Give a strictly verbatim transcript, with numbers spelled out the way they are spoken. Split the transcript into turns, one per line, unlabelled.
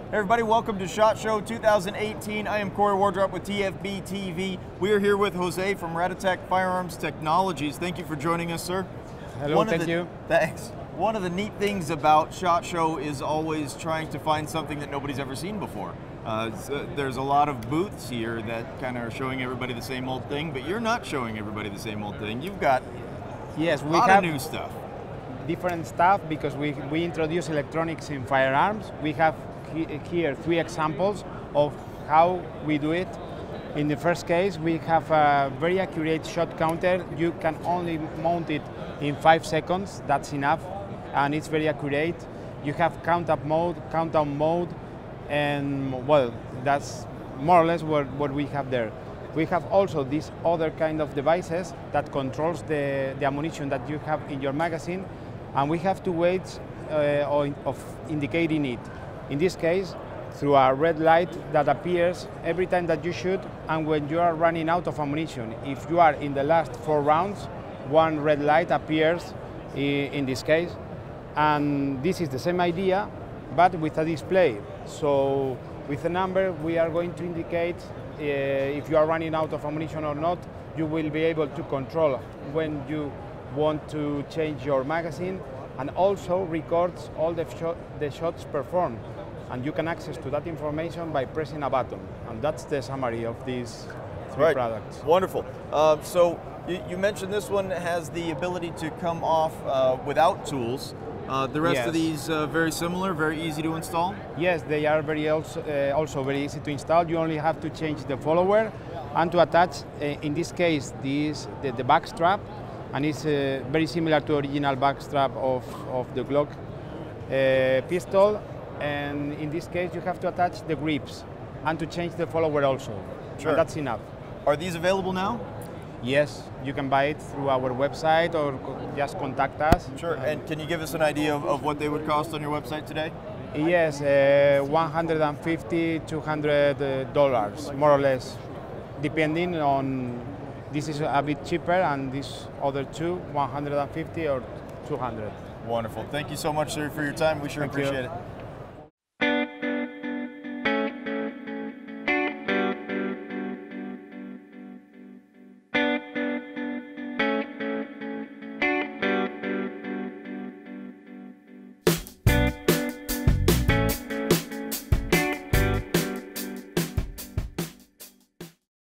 Hey everybody, welcome to SHOT Show two thousand eighteen. I am Corey Wardrop with T F B T V. We are here with Jose from Radetec Firearms Technologies. Thank you for joining us, sir.
Hello,
One
thank
the,
you.
Thanks. One of the neat things about SHOT Show is always trying to find something that nobody's ever seen before. Uh, so there's a lot of booths here that kind of are showing everybody the same old thing, but you're not showing everybody the same old thing. You've got
yes,
a
we
lot
have
of new stuff.
Different stuff because we, we introduce electronics in firearms. We have here three examples of how we do it. In the first case, we have a very accurate shot counter. You can only mount it in five seconds, that's enough, and it's very accurate. You have count up mode, countdown mode, and well, that's more or less what, what we have there. We have also these other kind of devices that controls the, the ammunition that you have in your magazine, and we have two ways uh, of indicating it. In this case, through a red light that appears every time that you shoot and when you are running out of ammunition. If you are in the last four rounds, one red light appears in this case. And this is the same idea, but with a display. So with a number, we are going to indicate uh, if you are running out of ammunition or not. You will be able to control when you want to change your magazine, and also records all the, shot, the shots performed. And you can access to that information by pressing a button. And that's the summary of these three
right.
products.
Wonderful. Uh, so you, you mentioned this one has the ability to come off uh, without tools. Uh, the rest
yes.
of these uh, very similar, very easy to install?
Yes, they are very also, uh, also very easy to install. You only have to change the follower and to attach, uh, in this case, this, the, the backstrap. And it's uh, very similar to original backstrap of, of the Glock uh, pistol. And in this case, you have to attach the grips and to change the follower also.
Sure.
And that's enough.
Are these available now?
Yes, you can buy it through our website or just contact us.
Sure, and can you give us an idea of, of what they would cost on your website today?
Yes, uh, one hundred fifty, two hundred dollars, more or less, depending on, this is a bit cheaper and this other two, one hundred fifty or two hundred.
Wonderful. Thank you so much, sir, for your time. We sure
Thank
appreciate
you.
it.